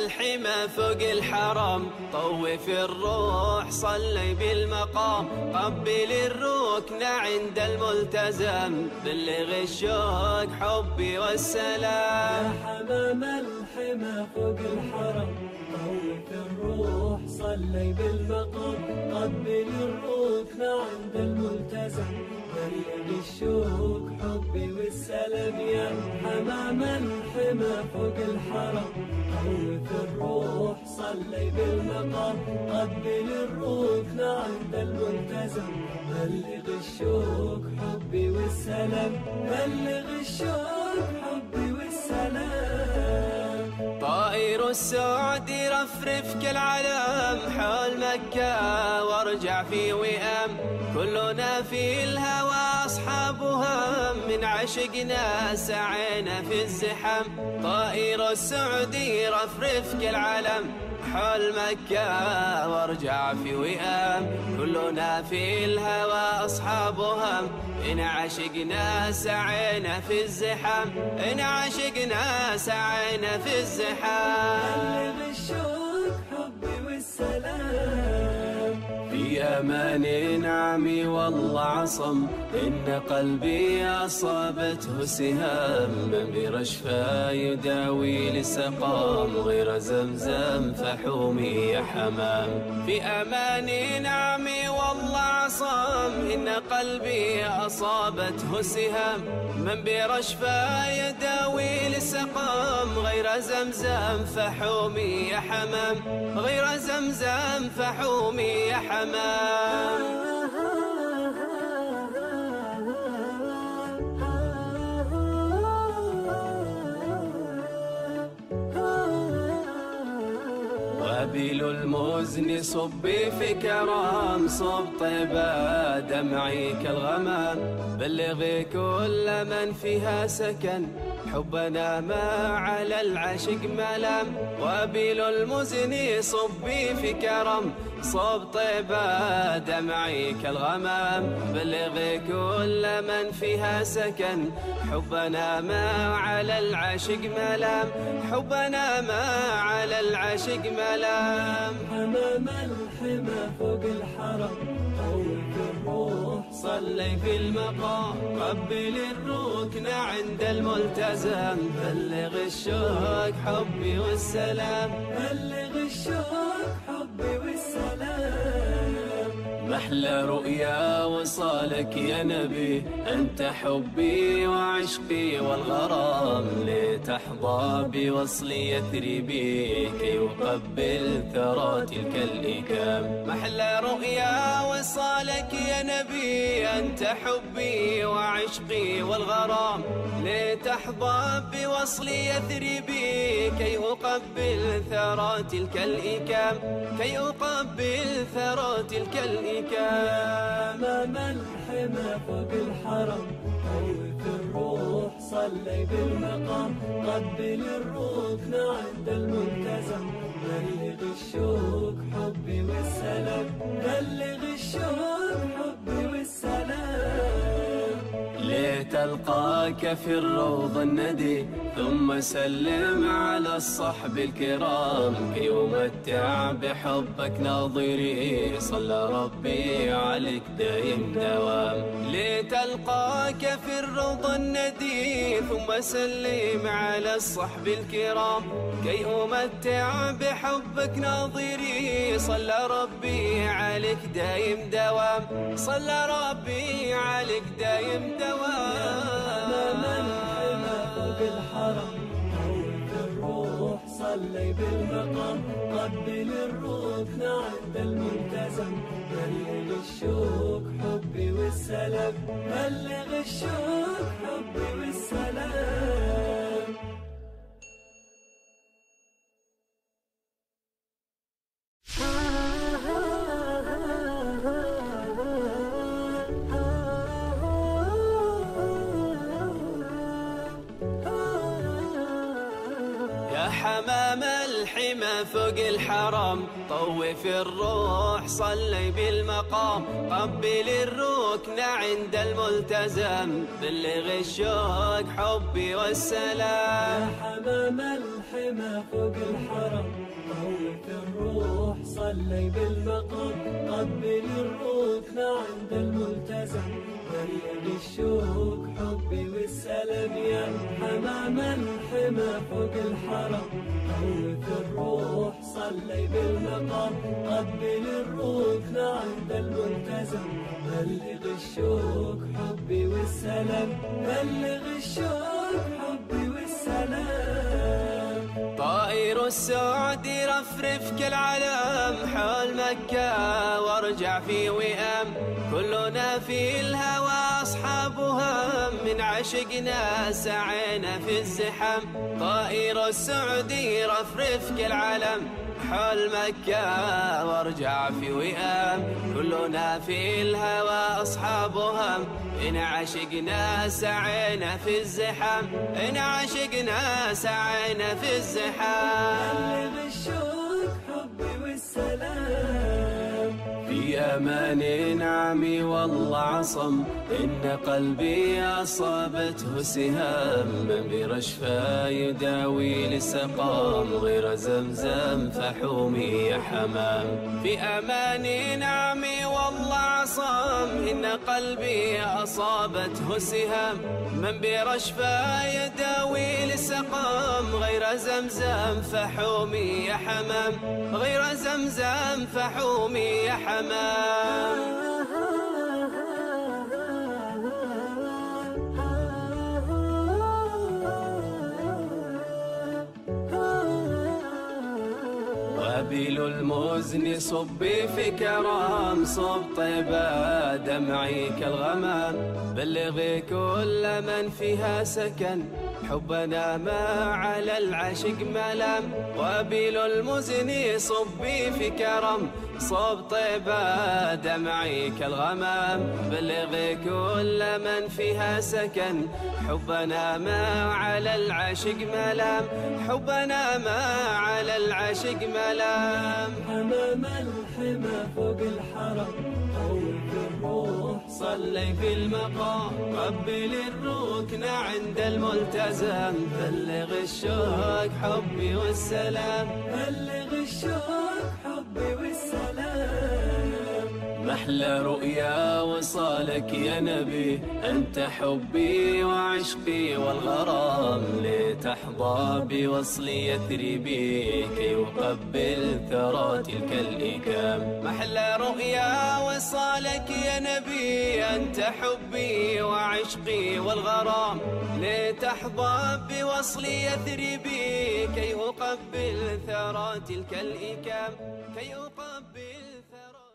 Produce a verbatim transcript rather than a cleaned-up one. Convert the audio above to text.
الحمى فوق الحرم، طوف الروح صلي بالمقام، قبل الركن عند الملتزم، بلغ الشوق حبي والسلام. يا حمام الحمى فوق الحرم، طوف الروح صلي بالمقام، قبل الركن عند الملتزم، بلغ الشوق حبي والسلام. يا حمام الحمى فوق الحرم، طوف الروح صلي بالمقام، قبل الركن عند الملتزم، بلغ الشوق حبي والسلام، بلغ الشوق حبي والسلام. طائر السعد يرفرف كالعلم حول مكة وارجع في وئام، كلنا في الهوى أصحاب هم، من عشقنا سعينا في الزحام. طائر السعد يرفرف كالعلم حول مكة وارجع في وئام، كلنا في الهوى أصحاب هم، إن عشقنا سعينا في الزحام، إن عشقنا سعينا في الزحام. بلغ الشوق حبي والسلام. في أمان نعمي والله عصم، إن قلبي أصابته سهام، من برشفة يداوي لسقام، غير زمزم فحومي يا حمام. في أمان نعمي والله عصم، إن قلبي أصابته سهام، من برشفة يداوي لسقام، غير زمزم فحومي يا حمام، غير زمزم فحومي يا حمام. وابل المزن صبي في كرام، صب طيبة دمعي كالغمام، بلغي كل من فيها سكن، حبنا ما على العشق ملام. وابل المزن صبي في كرم، صب طيبة دمعي كالغمام، بلغي كل من فيها سكن، حبنا ما على العشق ملام، حبنا ما على العشق ملام. حمام الحمى فوق الحرم، طوف الروح صلي في المقام، قبل الركن عند الملتزم، بلغ الشوق حبي والسلام، بلغ الشوق حبي والسلام. محلى رؤيا وصالك يا نبي، أنت حبي وعشقي والغرام، لتحظى بوصلي يثربي، كي يقبل ثرى تلك الإكام. محلى رؤيا وصالك يا نبي، أنت حبي وعشقي والغرام، لتحظى بوصلي يثربي، كي أقبل ثرى تلك الإكام، كي أقبل ثرى تلك الإكام. حمام الحمى فوق الحرم، طوف الروح صلي بالمقام، قبل الركن عند الملتزم، بلغ الشوق حبي والسلام، بلغ الشوق حبي والسلام. لتلقاك في الروض الندي، ثم سلم على الصحب الكرام، كي يمتع بحبك ناظري، صلى ربي عليك دايم دوام. لتلقاك في الروض الندي، ثم سلم على الصحب الكرام، كي أمتع بحبك ناظري، صلى ربي عليك دايم دوام، صلى ربي عليك دايم دوام. حمام الحمى فوق الحرم، طوف الروح صلي بالمقام، قبل الركن عند الملتزم، بلغ الشوق حبي والسلام، بلغ الشوق حبي والسلام. حمام الحمى فوق الحرم، طوف الروح صلي بالمقام، قبل الركن عند الملتزم، بلغ الشوق حبي والسلام. يا حمام الحمى فوق الحرم، طوف الروح صلي بالمقام، قبل الركن عند الملتزم، بلغ الشوق حبي والسلام. يا حمام الحمى فوق الحرم، طوف الروح صلي بالمقام، قبل الركن عند الملتزم، بلغ الشوق حبي والسلام، بلغ الشوق حبي والسلام. طائر السعد يرفرف كالعلم حول مكة وارجع في وئام، كلنا في الهوى أصحاب هم، من عشقنا سعينا في الزحام. طائر السعد يرفرف كالعلم حول مكة وارجع في وئام، كلنا في الهوى أصحاب هم، إن عشقنا سعينا في الزحام، إن عشقنا سعينا في الزحام. بلغ الشوق حبي والسلام. في أمان نعمي والله عصم، إن قلبي أصابته سهام، من برشفة يداوي للسقام، غير زمزم فحومي يا حمام. في أمان نعمي والله عصم، إن قلبي أصابته سهام، من برشفة يداوي للسقام، غير زمزم فحومي يا حمام، غير زمزم فحومي يا حمام. وابل المزن صبي في كرام، صب طيبة دمعي كالغمام، بلغي كل من فيها سكن، حبنا ما على العشق ملام. وابل المزن صبي في كرم، صب طيبة دمعي كالغمام، بلغي كل من فيها سكن، حبنا ما على العشق ملام، حبنا ما على العشق ملام. حمام الحمى فوق الحرم، طوف الروح صلي في المقام، قبل الركن عند الملتزم، بلغ الشوق حبي والسلام، بلغ الشوق حبي والسلام. محلى رؤيا وصالك يا نبي، أنت حبي وعشقي والغرام، لتحظى بوصل يثربي كي يقبل ثرى تلك الإكام. محلى رؤيا وصالك يا نبي، أنت حبي وعشقي والغرام، لتحظى بوصل يثربي كي أقبل ثرى تلك الإكام، كي أقبل ثرى